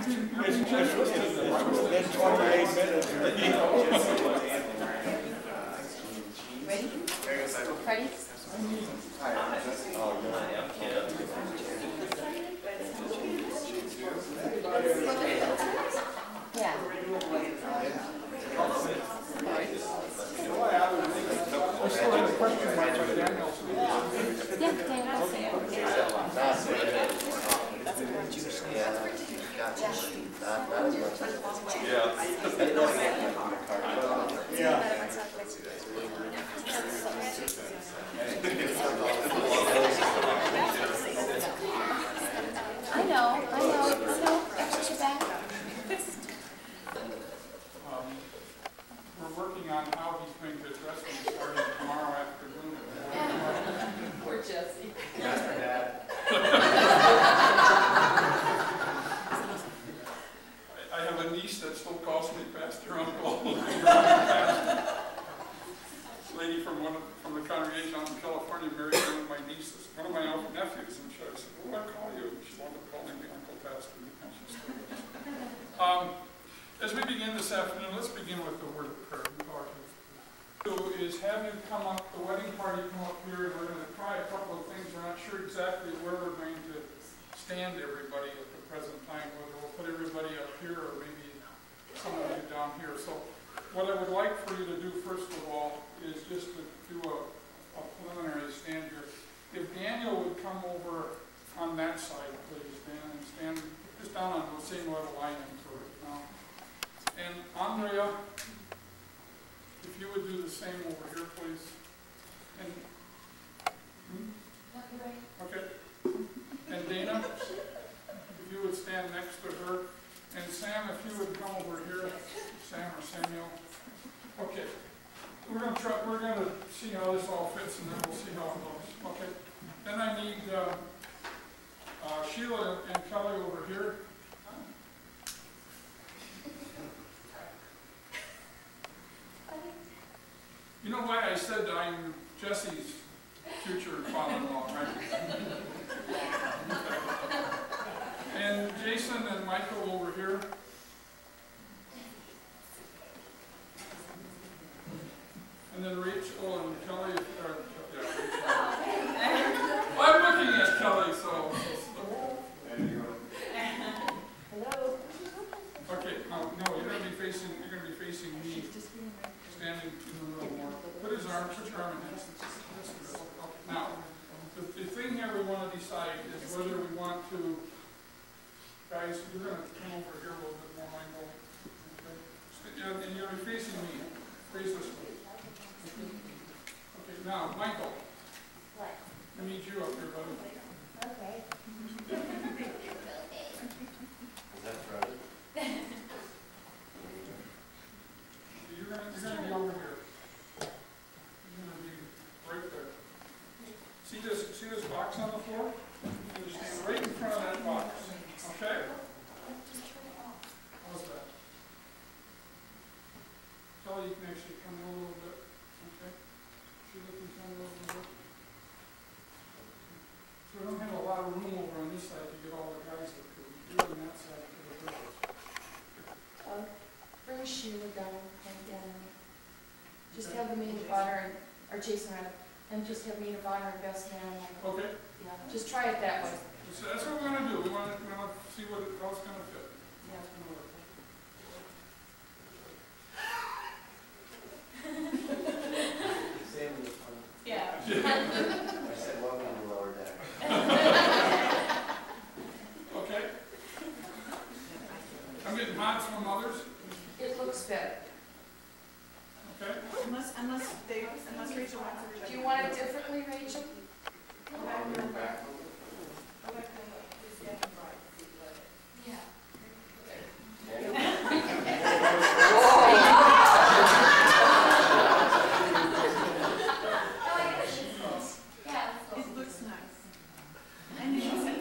Then 28 minutes. Ready? Ready? Yeah. I know. I got your back. We're working on how he's going to address me starting tomorrow afternoon. Poor Jesse. I have a niece that still calls me Pastor Uncle. Lady from the congregation out in California married one of my nieces, one of my nephews, and she said, "What do I call you?" She wound up calling me Uncle Pastor. As we begin this afternoon, let's begin with the word of prayer. So is have you come up, the wedding party come up here, and we're going to try a couple of things. We're not sure exactly where we're going to stand everybody at the present time, whether we'll put everybody up here or maybe some of you down here. So what I would like for you to do first of all is just to do a preliminary stand here. If Daniel would come over on that side, please, Dan, and stand just down on the same level I am for it now. And Andrea, if you would do the same over here, please. And okay. And Dana, if you would stand next to her. And Sam, if you would come over here. Sam or Samuel. Okay. We're gonna see how this all fits, and then we'll see how it goes. Okay. Then I need Sheila and Kelly over here. You know why I said I'm Jesse's future father-in-law, right? And Jason and Michael over here. And then Rachel and Kelly. Yeah, Rachel. I'm looking at Kelly, so. Hello. Okay, no, you're gonna be facing me. Standing in the middle more. Put his arm in his. Now, the thing here we want to decide is whether we want to, guys, you're going to come over here a little bit more, Michael. Okay? And you're facing me. Face this way. Okay, now, Michael. What? I need you up here, buddy. Okay. Is that right? You're going to be over here. You're going to be right there. See this box on the floor? You're going to stand right in front of that box. Okay? How's that? Kelly, you can actually come in a little bit. Okay? Sheila can come in a little bit. So we don't have a lot of room over on this side to get all the guys up here. We do on that side for the girls. Bring Sheila down, like down. Just have the maid of honor, or Jason rather, and just have maid of honor and best man. Okay. Yeah, just try it that way. So that's what we're going to do. We want to see how it's going to fit. Yeah. Sam was fun. Yeah. I said, welcome to the lower deck. Okay. I'm getting nods from others. It looks better. Okay. Unless Rachel wants to. Do you want it differently, Rachel? Yeah. It looks nice. And you said,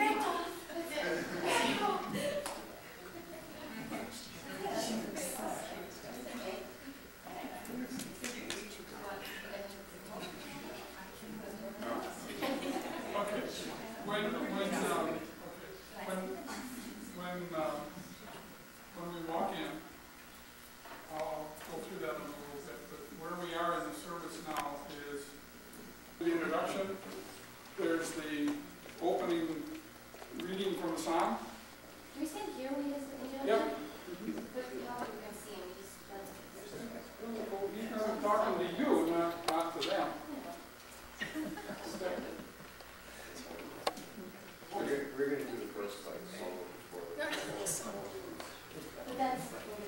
when we walk in, I'll go through that in a little bit, but where we are in the service now is the introduction, there's the opening reading from the psalm. Can we stand here when he does the introduction? Yep. But how are we gonna see him? He's He's going to be talking to you, not to them. We're gonna do the first like solo before. But that's.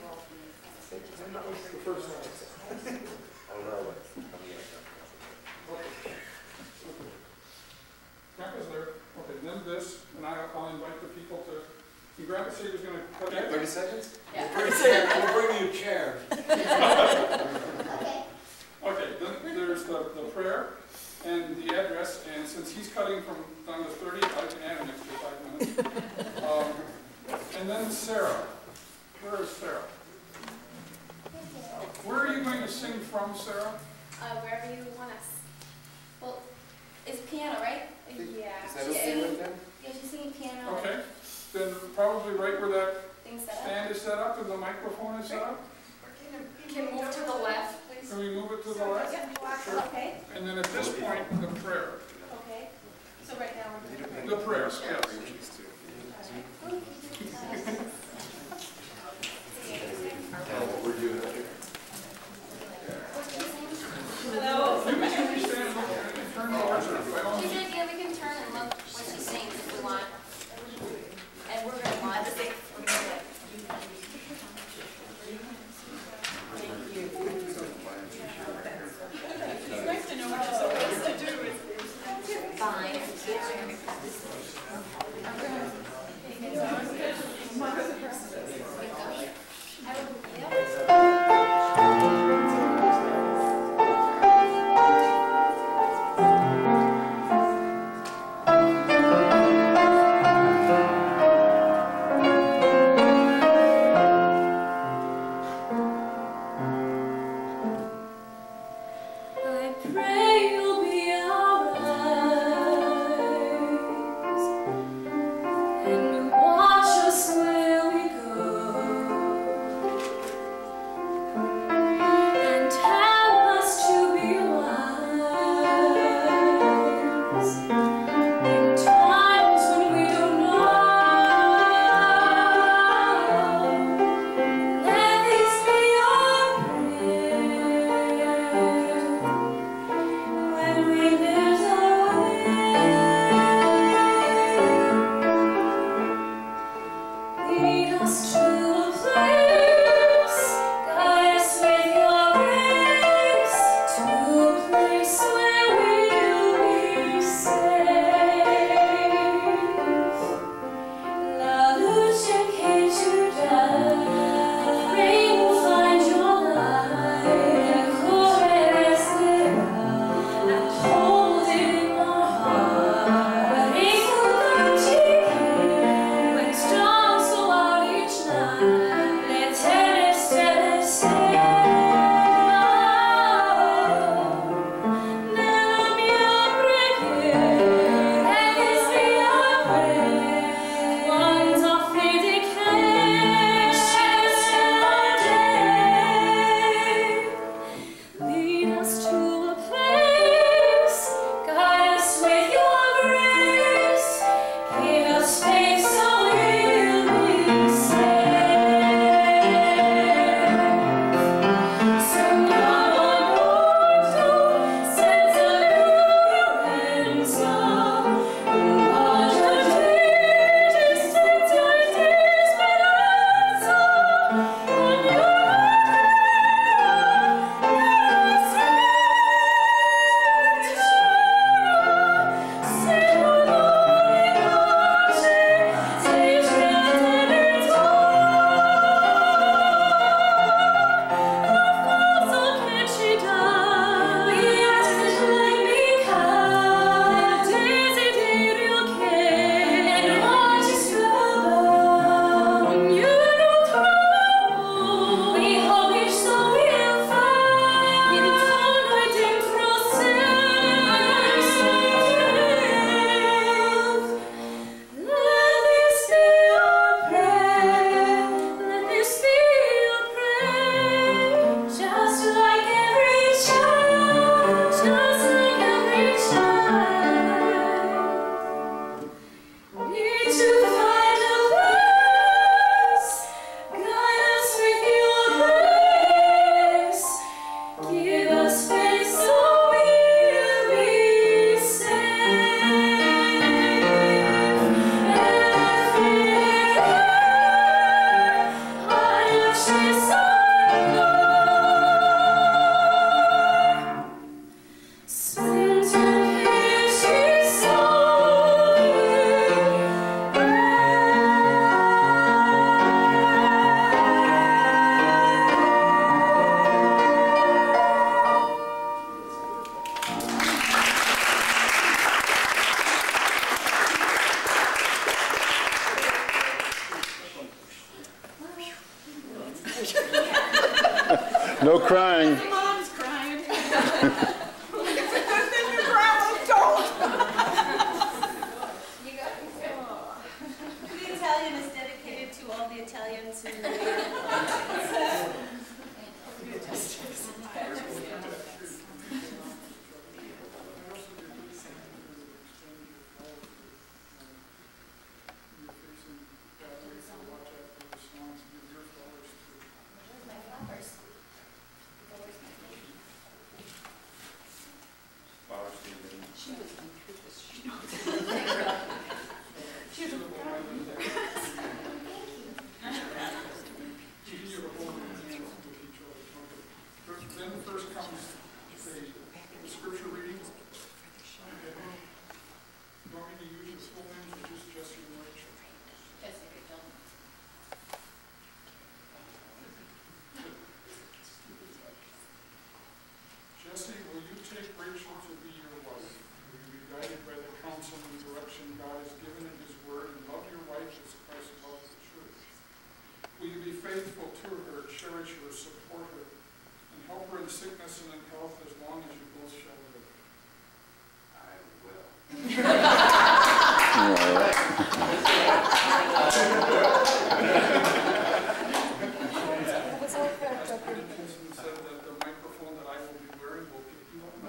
The first one. Oh no, what's coming up? Grandpa's there. Okay, then this, and I'll invite the people to, and Grandpa said he was going to cut it. 30 seconds? Yeah. 30 seconds, we'll bring you a chair. Okay. Okay, then there's the prayer and the address, and since he's cutting from down to 30, I can add an extra 5 minutes. And then Sarah. Where is Sarah? Where are you going to sing from, Sarah? Wherever you want us. Well, it's piano, right? Yeah. Is that okay with them? Yeah, she's singing piano. Okay, then probably right where that Things set up. stand is set up and the microphone is set up. Can move to the left, please. Can we move it to the left? Sure. Okay, And then at this point, the prayer. okay. So right now we're doing. The prayers, yes. What we're doing up here. Hello. You can stand and look and turn towards her. By all She means. said, yeah, we can turn and look when she sings if we want. And we're gonna want to sing. We're gonna do it. It's nice to know what you're supposed to do. Fine. No crying. The mom's crying. It's a good thing your grandma's told. You got it. The Italian is dedicated to all the Italians who. My flowers. She was on purpose. She knows. Then first comes the scripture reading. You want me to use your full names or just Jesse and Rachel? Jesse, Rachel. Jesse, will you take Rachel to be your wife? Will you be guided by the counsel and direction God has given in His Word, and love your wife as Christ loves the church? Will you be faithful to her, cherish her, support her, and help her in sickness and in health as long as you both shall live? I will. Jensen said that the microphone that I will be wearing will pick you up.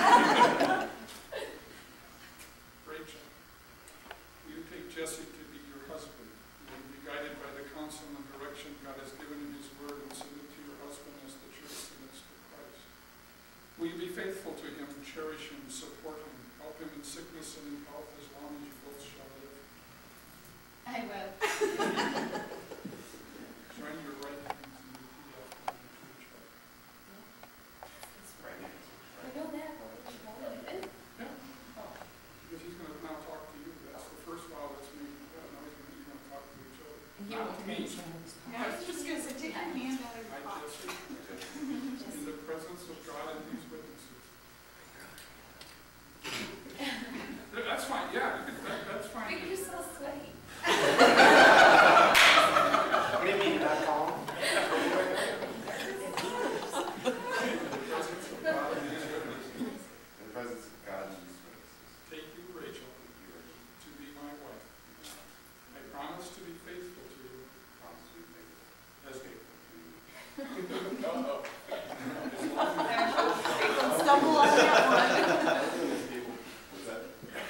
Rachel, will you take Jesse to be your husband? Will you be guided by the counsel and direction God has given in His Word, and submit to your husband as the church submits to Christ? Will you be faithful to him, cherish him, support him, help him in sickness and in health as long as you both shall live? I will. Join your right hands and repeat after me to each other. I know that, but we can hold it. Because he's going to now talk to you. That's the first vow that's made. Now you're going to talk to each other. Not to me. I was just gonna say, take your hand out of your I, pocket. Jesse, in the presence of God and these witnesses. That's fine, yeah, that's fine. But you're so sweaty. What do you mean, not calm? In the presence of God and these witnesses. In the presence of God and these witnesses. Take you, Rachel, to be my wife. I promise to be faithful to you. Promise to be faithful. As faithful. Stumble on that one. What's that?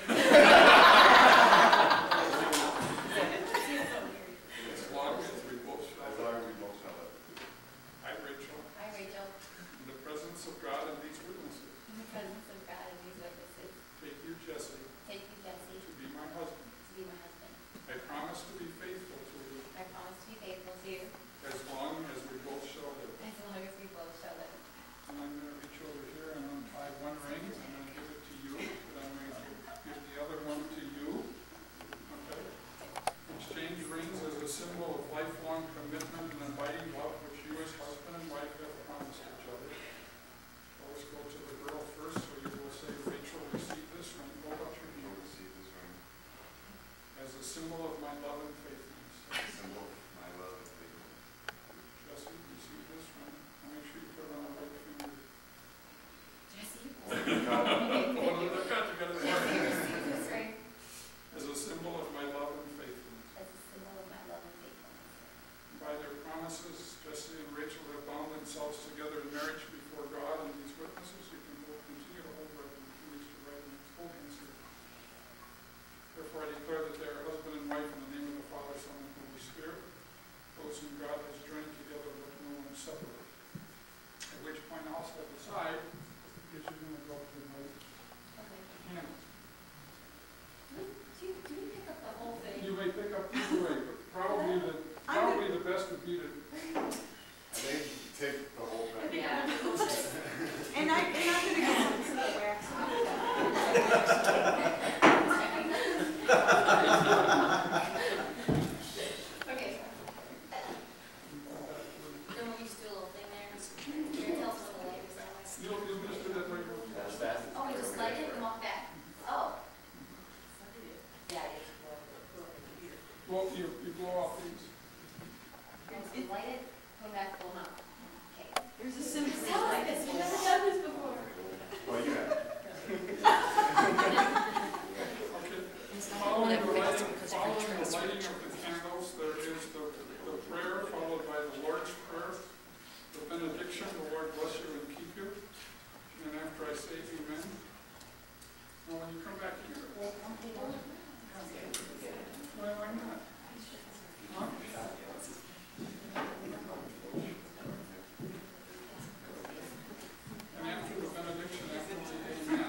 As long as we both shall As live. long as we both shall live. I, Rachel, Hi, Rachel. in the presence of God and these witnesses, In the presence of God and these witnesses, take you, Jesse, take you, Jesse, to be my husband. to be my husband. I promise to be faithful to you I promise to be faithful to you as long as we both shall live. as long as we both shall live. And I'm going to reach over here and untie one ring, and I'm going to give it to you, and I'm going to give the other one to you. Okay? Exchange rings as a symbol of lifelong commitment and abiding love which you as husband and wife have promised each other. Always go to the girl first, so you will say, Rachel, receive this ring. Hold up your You will hand. receive this ring As a symbol of my love and faithfulness. as a symbol of my love and faithfulness. Jesse, receive this ring. And make sure you put it on the right finger. Jesse, God, What have I got? You got it there. receive this ring As a symbol of my love and faithfulness. as a symbol of my love and faithfulness. By their promises, Jesse and Rachel have bound themselves together in marriage before God and these witnesses. You can both continue to hold right and release your right hand. Hold hands here. Therefore, I declare that they are husband and wife in the name of the Father, Son, and Holy Spirit. Those whom God has joined together, let no one separate. At which point I'll step aside, because you're going to go to my Okay. hand. Do you pick up the whole thing? You may pick up either way, but probably the best would be to I think take the whole thing. Yeah. And I'm gonna get some of the wax. Okay. Then we'll just do a little thing there. Here, tell us what the light is on. you'll just do that right now. That's fast. Oh, we just light it and walk back. Oh. Yeah, Well, you blow off these. you light it, come back, pull them out. Okay. There's a simple sound like this. We've never done this before. Well, you have. Okay. Following the lighting of the candles, there is the prayer followed by the Lord's Prayer, the benediction, the Lord bless you and keep you. And after I say amen, well, when you come back here, well, why not? Huh? And after the benediction, after the amen.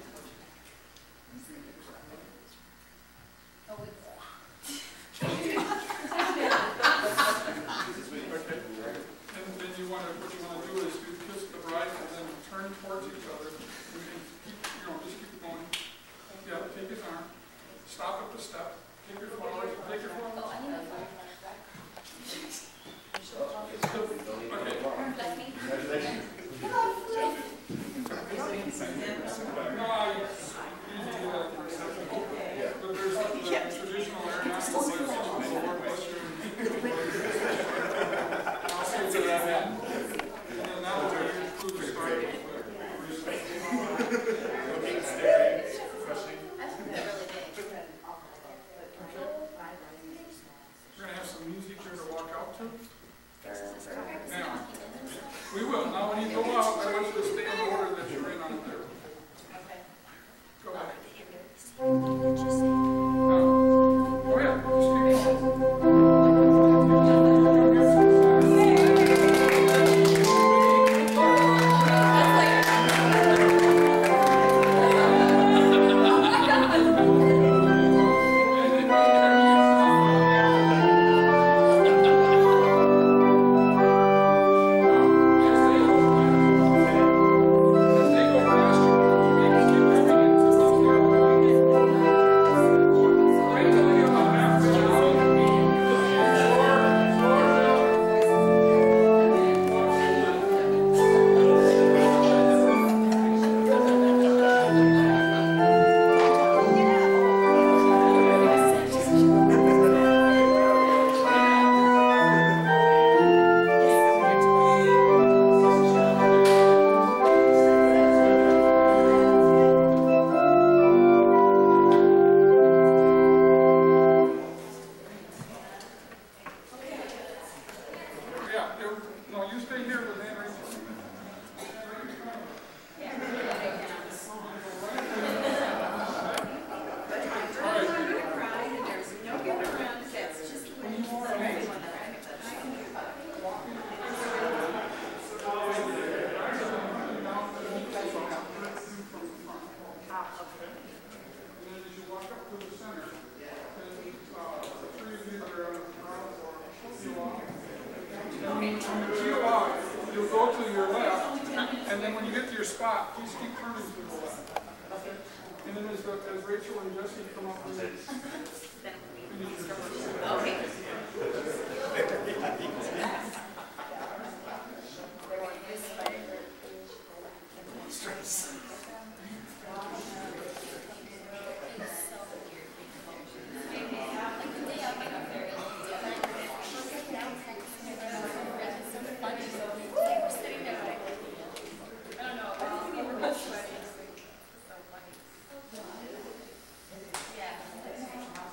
Okay. And then what you want to do is you kiss the bride and then turn towards each other and keep, just keep going. Yeah, take his arm, stop at the step, take your flowers, take your flowers. Oh, I need a phone. Okay. No, I usually do that in reception. But there's the traditional area, the Lord bless you. I'll say to that end. And then now we're going to include the start of the reception. That's really big. We're going to have some music here to walk out to. Now, we will. Now, when you go out, I want you to stay in the order that you're in on there. Go ahead. Now, go ahead. Just keep You'll go to your left, and then when you get to your spot, please keep turning to the left. And then as Rachel and Jesse come up with it. Yeah.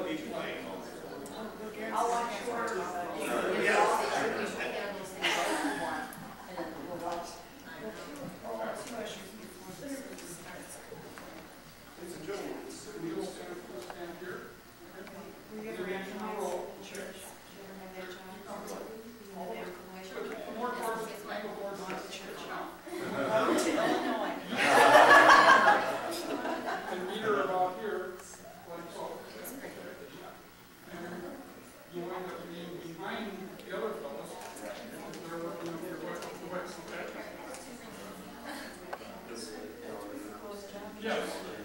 I'll watch yours. Ladies and gentlemen, we will stand here. More cards, ankle boards on the church now. Illinois. And meet her about here, like so. And you wind up being behind the other fellows. They're working with your wife, okay? Yes.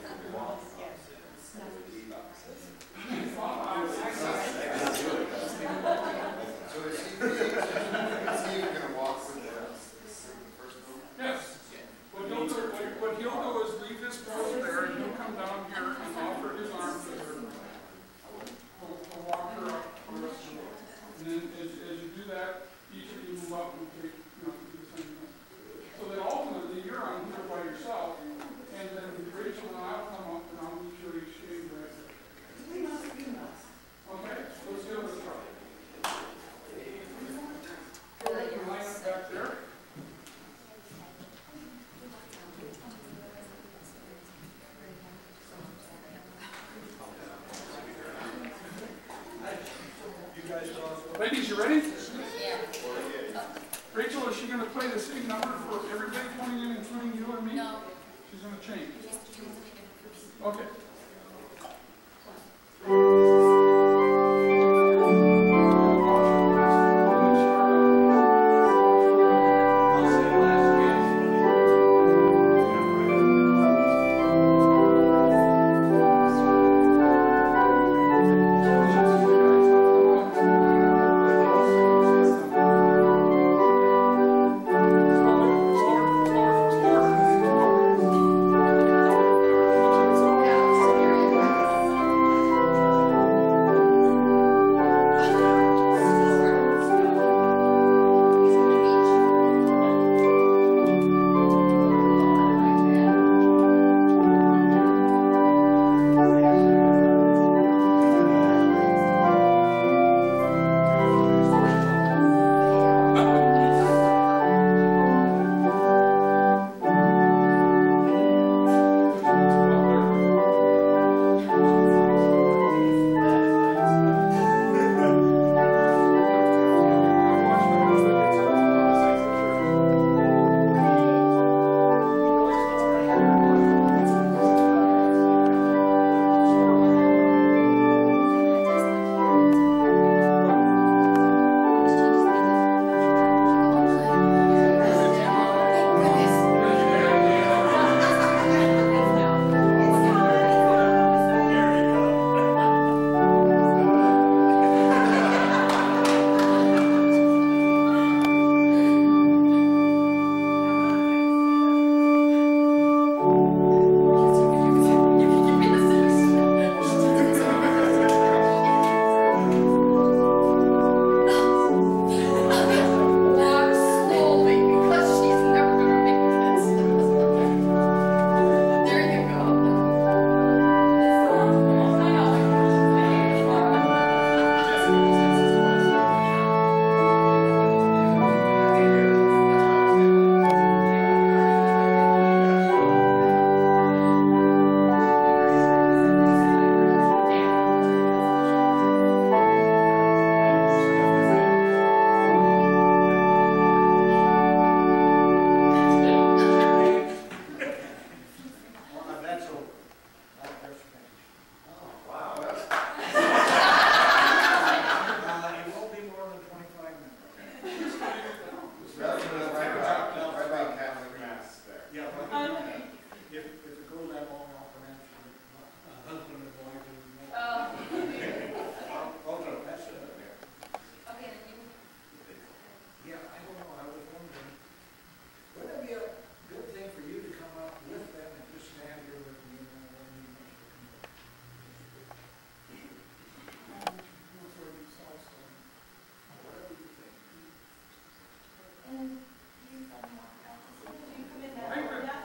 So is he gonna walk with the first group? Yes. What he'll do is leave his pose there, and he'll come down here and offer his arm to her. He'll walk her up the rest of the way. And then as you do that, each of you move up and take, do the same thing. So that ultimately you're on here by yourself, and then Rachel and I'll come up and I'll meet you exchange right there. Okay, let's give it a try. Go ahead and line up back there. Ladies, you ready? Yeah. Rachel, is she going to play the same number for everybody coming in, including you and me? No. She's going to change. Just do something different for me. Okay.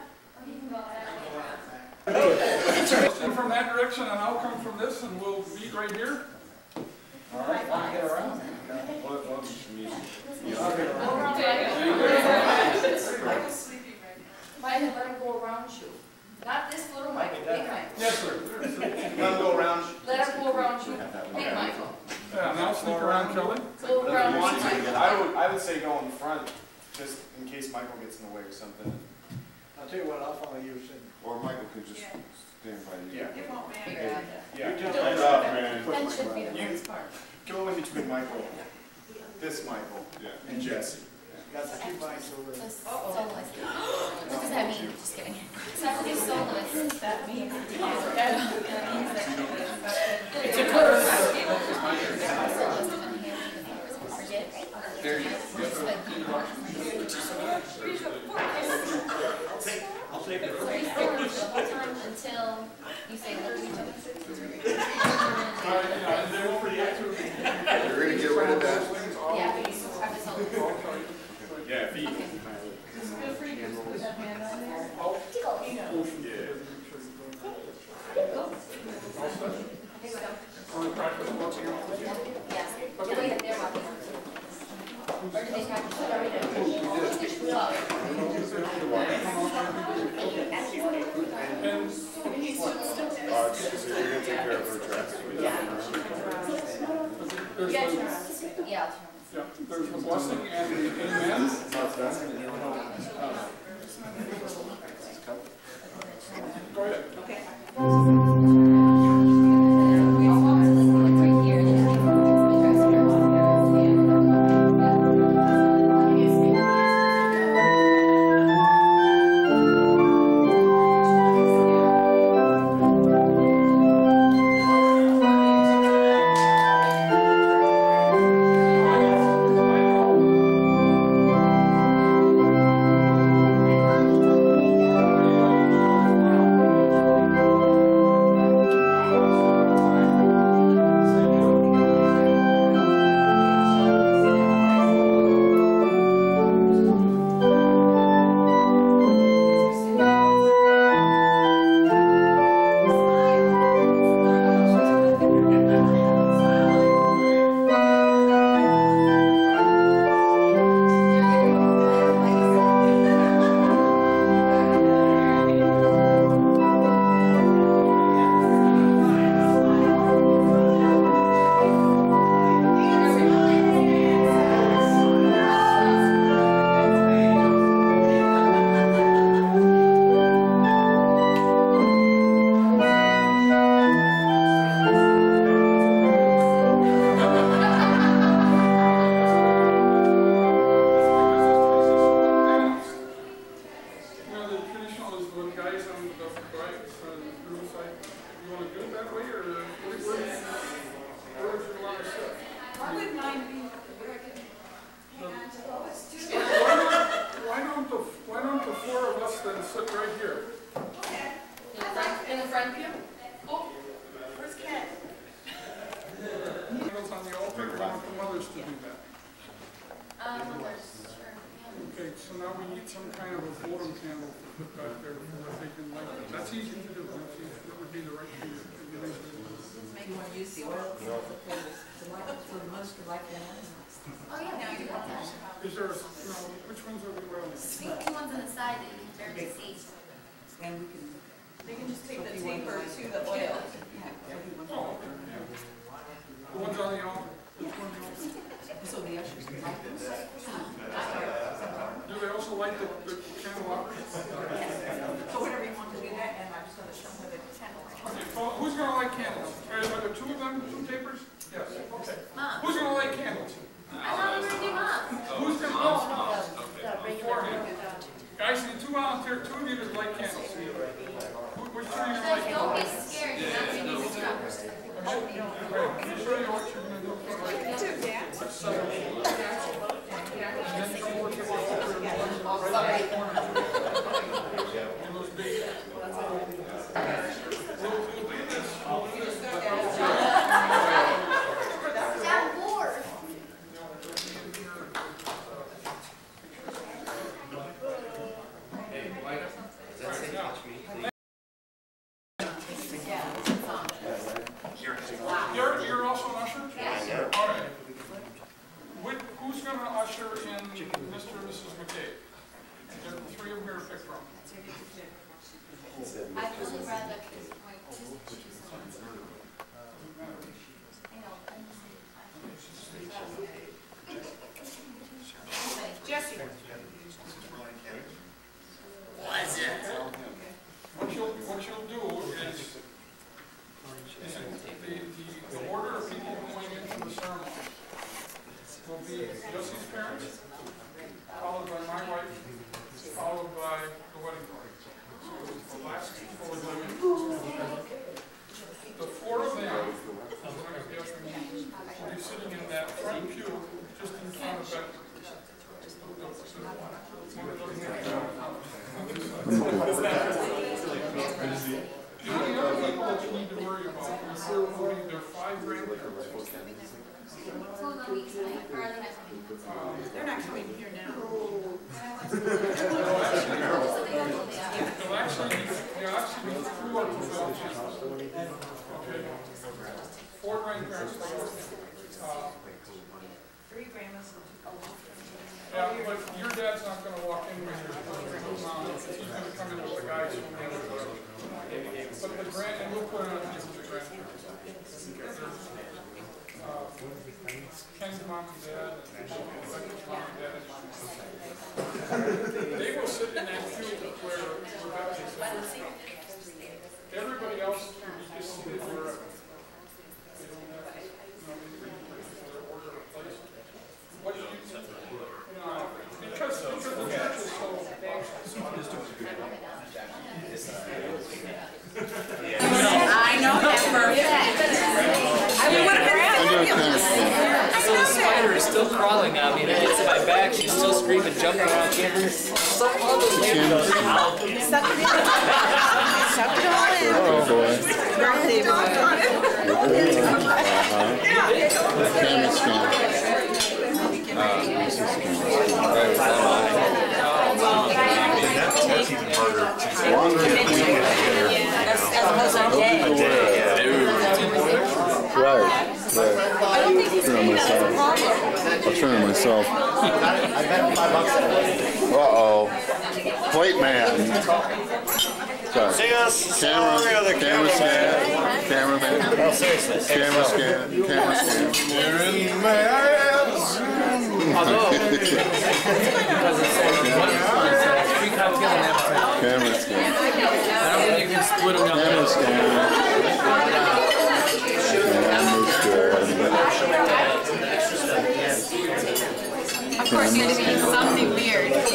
From that direction, and I'll come from this, and we'll meet right here. All right, want to get around? Michael's sleeping right now. Let him go around you. Not this little Michael, big Michael. Yes, sir. Let him go around. Let him go around you. Big Michael. Yeah, now sneak around, Kelly. Go around you. I would say go in front, just in case Michael gets in the way or something. I'll tell you what, I'll follow you, Sid. Or Michael could just Yeah. stand by you. Yeah. It won't matter. Figure out Yeah. That should be the You- hardest part. Go in between Michael, this Michael, Yeah. and Jesse. Got the two bikes over there. Soloist. What does that mean? Just kidding. Exactly, soloist. What does that mean? It's a curse. Forget. There you I'll take it. So he's still the whole time until you say look at each other. Yeah, and then don't forget to. You're gonna get rid of that. Yeah, have this whole. Yeah, feet. Okay. Feel free to just put that hand on there. Oh, You know. Go. I think so. only practice walking out. Yes. The way that they're walking. Or do they practice it already? Well, And So you're gonna take care of her dress. there's yeah, the, yeah. yeah, there's the blessing and the amen. Go ahead. I'll walk to like right here and then the rest of Okay, so now we need some kind of a photo candle to put back there before they can light it. That's easy to do, that's easy, that would be the right thing to get into. You want to use the oil for the mustard like that? Oh, yeah, now you got that. Is there, which ones are the oil? Two ones on the side that you can barely see. And we can. They can just take the taper to the oil. Oh, okay, yeah. The ones on the altar, which ones on the altar? So the ushers can light this. Do they also light the candelabra? So whenever you want to do that, and I'm just going to show them the candle. Okay, well, who's gonna light candles? Are there two of them, two tapers? Yes, okay. Mom. Who's gonna light candles? I thought we were doing mom. Who's gonna, beforehand. Guys, need two volunteers, two of you to light candles. Which two are you gonna light Guys, don't be candles? scared, you're not going to be distracted. Can you show you what you're gonna do? And then come over to the altar and right in the corner. And those big. Down board. You're Fletcher and Mr. and Mrs. McKay. And there are three of them here to pick from. I'd really rather just point to someone. I know. Jesse. What you'll do is the order of people going into the ceremony will be Jesse's parents, followed by my wife, followed by the wedding party. So the last four women. The four of them will be sitting in that front pew just in front of Becky. The only other people that you need to worry about are their 5 grandparents. So the weeks tonight, or are they not coming? They're not coming here now. They'll actually be 2 up to 12 chambers. Okay? 4 grandparents. 3 grandmas. Yeah, but your dad's not gonna walk in with your mom, he's gonna come in with the guys from the other. But the and we'll put it on the grandparents. Ken's mom and dad, and Becky's mom and dad. They will sit in that pew where Rebecca is. Everybody else can be just seated wherever. They don't have, their order of place. What do you think? Because the church is so I know that perfect. I would have been fabulous. So the spider is still crawling on me, and it gets in my back. She's still screaming, jumping around campus. Some other lady goes, ow. Suck it in. Suck it all in. Oh boy. Birthday boy. Camera scan. That's even harder. Right. I'll turn it myself. Uh-oh. Plate man. Sorry. Sing us a song or the Camera scan. Cameraman. Oh, seriously. Camera scan. Camera scan. You're in my eyes. Although, because it says free cocktail and appetizer. Camera scan. I don't think you can split them up. Camera scan. Of course, you had to be something weird. Right.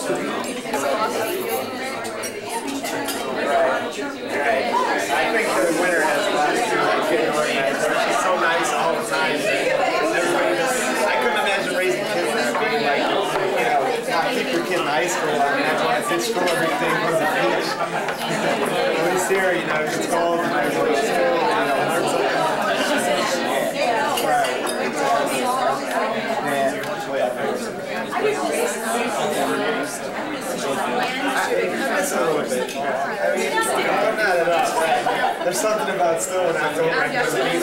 I think the winner has a lot to do with getting organized. She's so nice all the time. Everybody just, I couldn't imagine raising kids that being like, keep your kid in high school and I want to ditch school everything was a beach. When he's here, it gets cold and I was like, learn something. Right. That's a little bit. Not at all. There's something about still in October. I gotta go.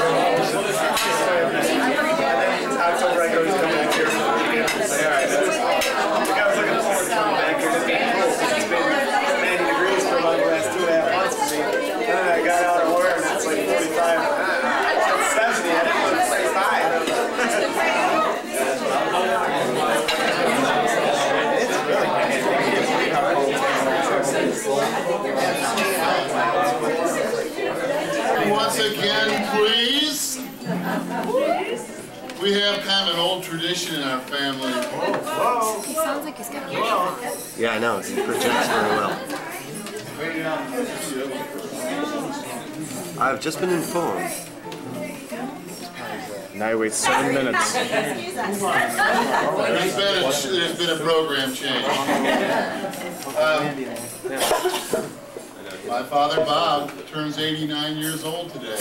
October, I go to come back here for the weekend and say, all right, that's I was looking forward to coming back here. It's been cold. It's been 90 degrees for about the last 2.5 months for me. Then I got out of work and it's like 45. It's 70. I didn't want to say 5. Once again, please. We have kind of an old tradition in our family. He sounds like he's got a microphone. Yeah, I know. He projects very well. I've just been informed. Now I wait 7 minutes. There's been a program change. My father, Bob, turns 89 years old today.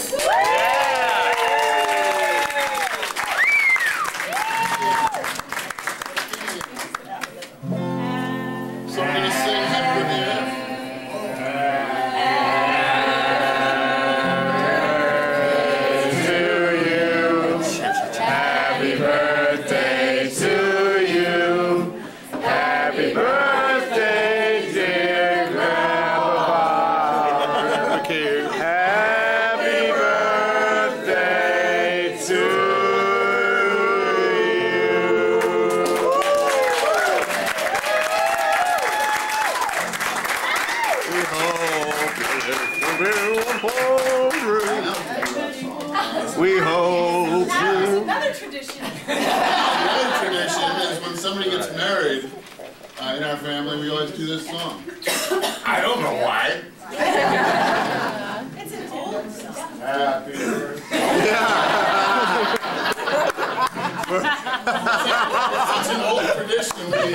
Somebody to sing happy birthday. Happy birthday to We hope Now it's you. another tradition. Another tradition is when somebody gets married in our family, we always do this song. I don't know why. It's an old song. Happy birthday. It's an old tradition. We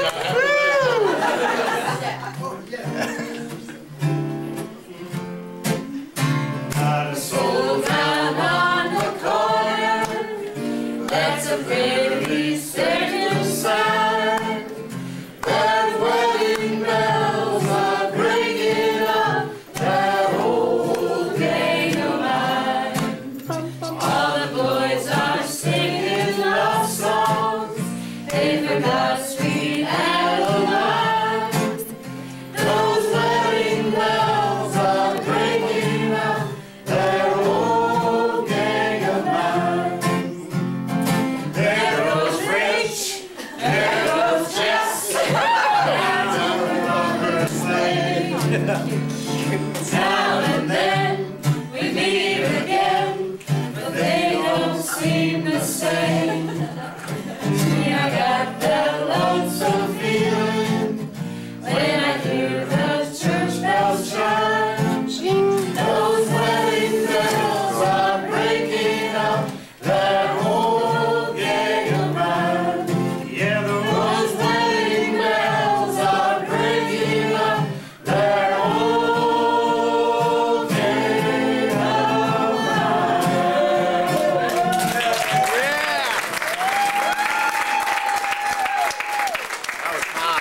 Not a soul down on the corner. That's a very certain sign that wedding bells are breaking up that old gang of mine. All the boys are singing love songs. They forgot sweet Adeline. Those wedding bells are breaking up their old gang of mine. There goes Rich, there goes Jess, down on her sleigh. Now and then we meet again, but they don't seem the same. I got that lonesome feeling when I hear the church bells chime. Those wedding bells are breaking up that old gang of mine. Yeah, those wedding bells are breaking up that old gang of mine. That was hot.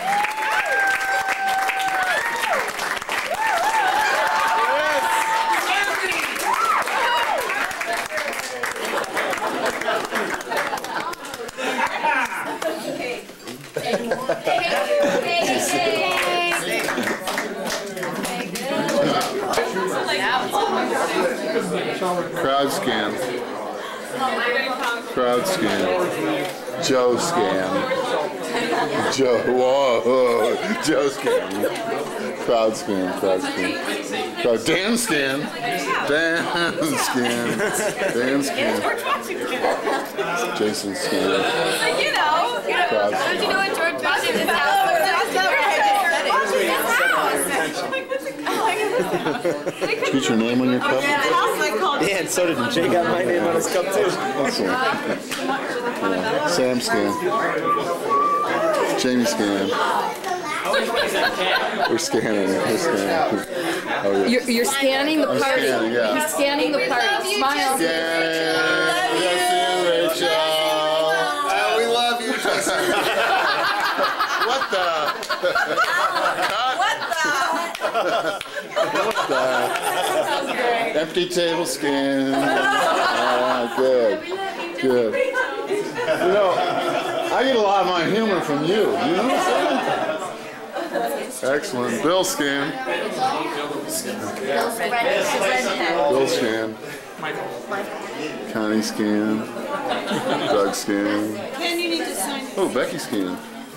Crowd scan. Crowd scan. Joe scan. Joe, whoa, Joe scan. Crowd scan, crowd scan. Crowd, Dan scan. Dan scan. Dan scan. Jason scan. You know, Crowd don't you scan. know what George Washington's house was? Get your name on your cup. Yeah, and so did Jay got my name on his cup too. Excellent. Yeah. Sam scan. Jamie scan. We're scanning. We're scanning. Oh, yeah. You're scanning the party. scanning, yeah. You're scanning the party. Smile. Scanning. Yes, Rachel. We love you, Jason. What the? Empty table scan. Ah, good. Good. You know, I get a lot of my humor from you. You know what I'm saying? Excellent. Bill scan. Bill scan. Connie scan. Doug scan. Ken, you need to sign. Oh, Becky scan.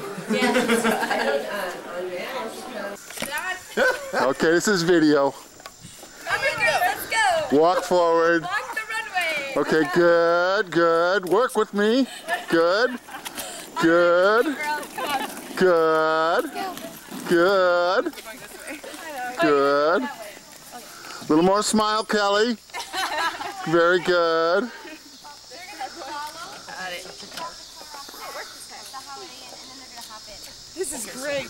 Okay, this is video. Let's go. Walk forward. Walk the runway. Okay, good, good. Work with me. Good. Good. Good. Good. Good. A little more smile, Kelly. Very good. This is great.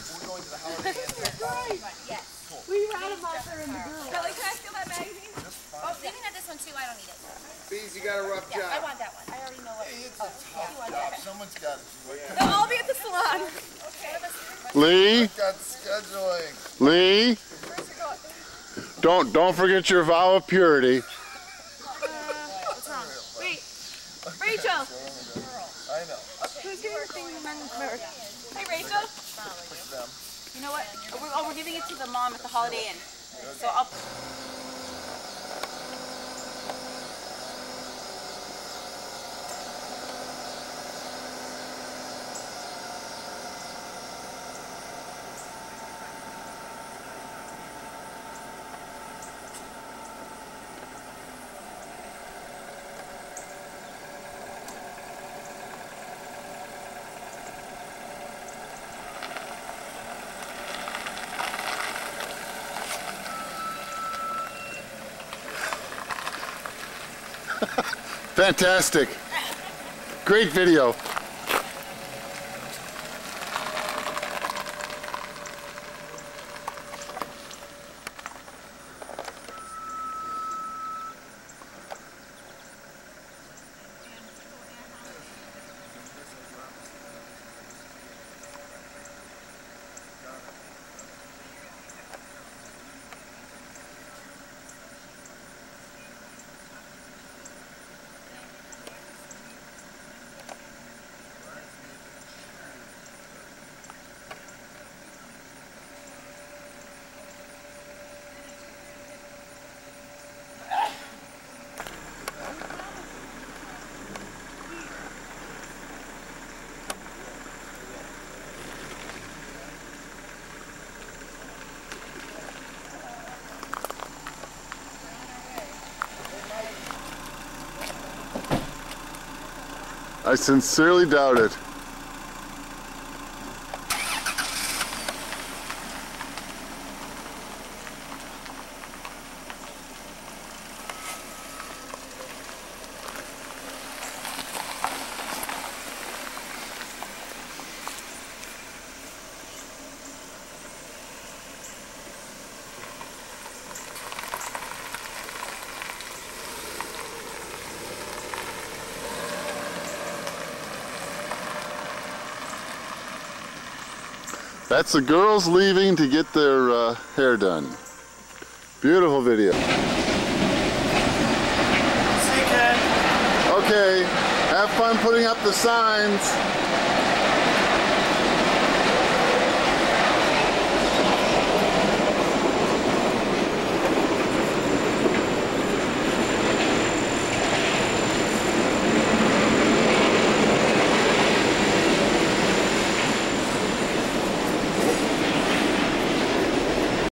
We had him out there in the girl. Kelly, can I steal that magazine? Oh, you can have this one too. I don't need it. Bees, you got a rough Yeah, I job. want that one. I already know what. It's a tough job. Someone's got it. They'll all be at the salon. Lee, Got scheduling. Lee, don't forget your vow of purity. What's wrong? Wait. Rachel. I know. Who's getting the thing first? Hey, Rachel. You know what? We're giving it to the mom at the Holiday Inn. So I'll... Fantastic. Great video. I sincerely doubt it. That's the girls leaving to get their hair done. Beautiful video. See you, Ken. Okay, have fun putting up the signs.